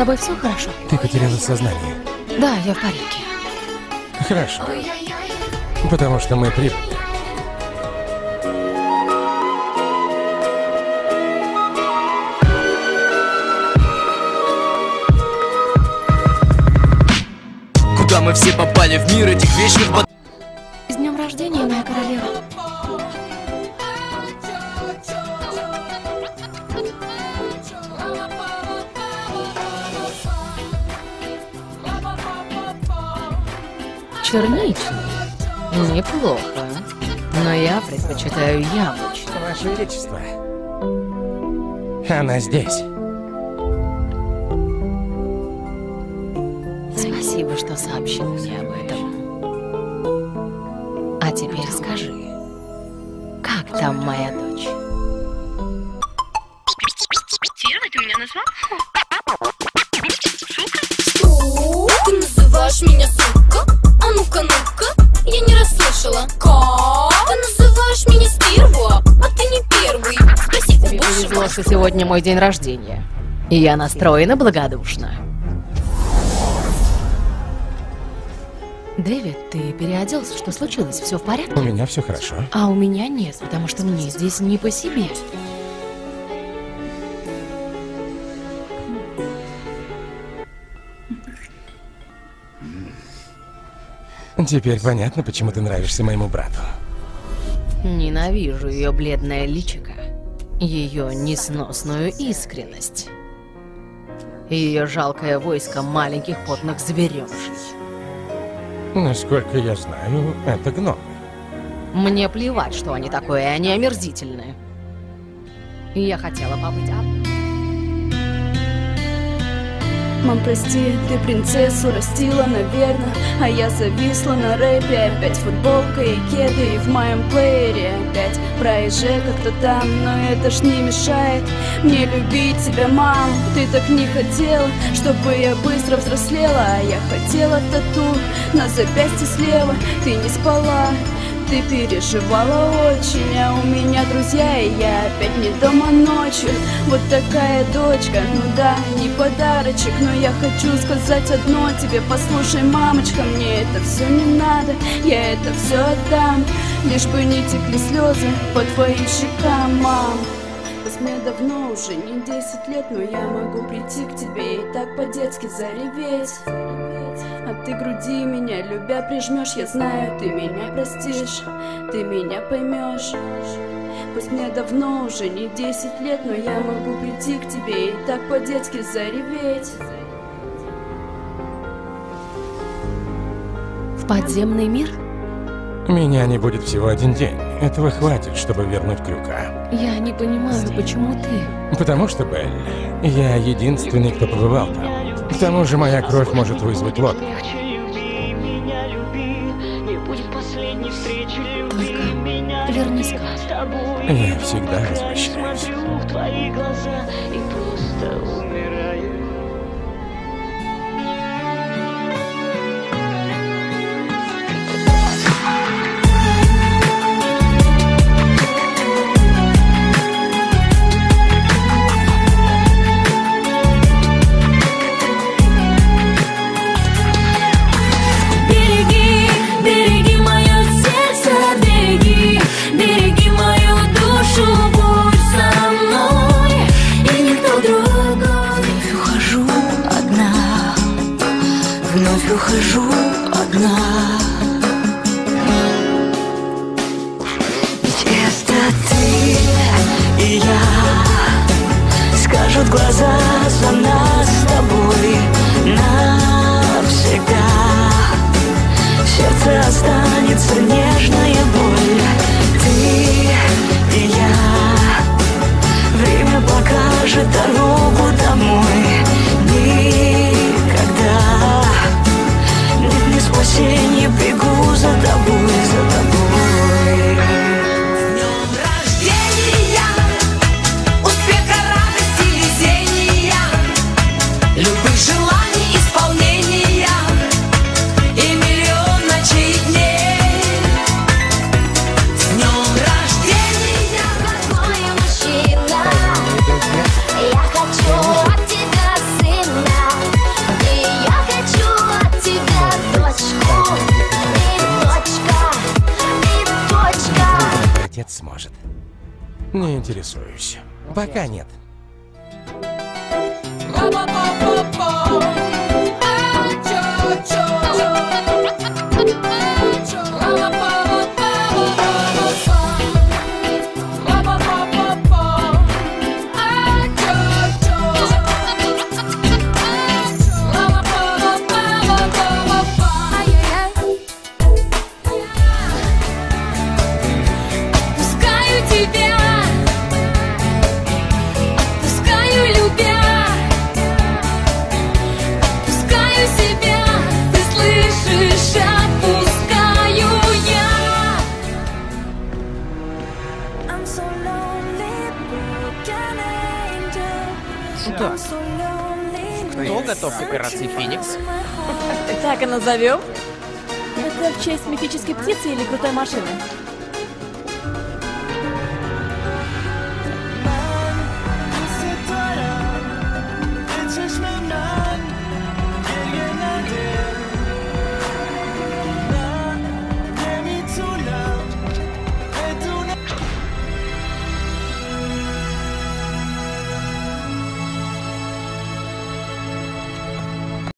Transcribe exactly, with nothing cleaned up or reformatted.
тобой все хорошо? Ты потеряла сознание. Да, я в порядке. Хорошо. Потому что мы прибыли. Куда мы все попали в мир этих вечных бат... С днем рождения, моя королева. Черничный. Неплохо. Но я предпочитаю яблочный. Ваше Величество. Она здесь. Спасибо, что сообщил мне об этом. А теперь скажи, как там моя дочь? Первый ты меня назвал? Сука? Ты называешь меня сука? А ну-ка, ну-ка, я не расслышала. Как? Ты называешь меня стерва, а ты не первый. Спасибо Тебе большое. повезло, что сегодня мой день рождения. И я настроена благодушно. Дэвид, ты переоделся? Что случилось? Все в порядке? У меня все хорошо. А у меня нет, потому что мне здесь не по себе. Теперь понятно, почему ты нравишься моему брату. Ненавижу ее бледное личико, ее несносную искренность, ее жалкое войско маленьких потных зверёнышей. Насколько я знаю, это гном. Мне плевать, что они такое, они омерзительные. Я хотела побыть одной. Мам, прости, ты принцессу растила, наверное, а я зависла на рэпе. Опять футболка и кеды, и в моем плеере опять проезжай как-то там. Но это ж не мешает мне любить тебя, мам. Ты так не хотела, чтобы я быстро взрослела, а я хотела тату на запястье слева. Ты не спала, ты переживала очень, а у меня друзья, и я опять не дома ночью. Вот такая дочка, ну да, не подарочек, но я хочу сказать одно тебе. Послушай, мамочка, мне это все не надо, я это все отдам, лишь бы не текли слезы по твоим щекам, мам. Пусть мне давно уже не десять лет, но я могу прийти к тебе и так по-детски зареветь. А ты груди меня, любя, прижмешь, я знаю, ты меня простишь, ты меня поймешь. Пусть мне давно уже не десять лет, но я могу прийти к тебе и так по-детски зареветь. В подземный мир? Меня не будет всего один день. Этого хватит, чтобы вернуть Крюка. Я не понимаю, почему ты? Потому что, Белль, я единственный, кто побывал там. К тому же моя кровь может вызвать лодку. Только вернись ко мне. Я всегда возвращаюсь. Вновь ухожу одна. Ведь это ты и я, скажут глаза за нас с тобой навсегда. В сердце останется нежная боль. Ты и я, время покажет дорогу домой. Никогда нет ни спасения, бегу за тобой, за тобой. С днем рождения, успеха, радости, везения, любых желаний. Не интересуюсь. Пока нет. Да. Кто готов к операции «Феникс»? Так и назовем? Это в честь мифической птицы или крутой машины?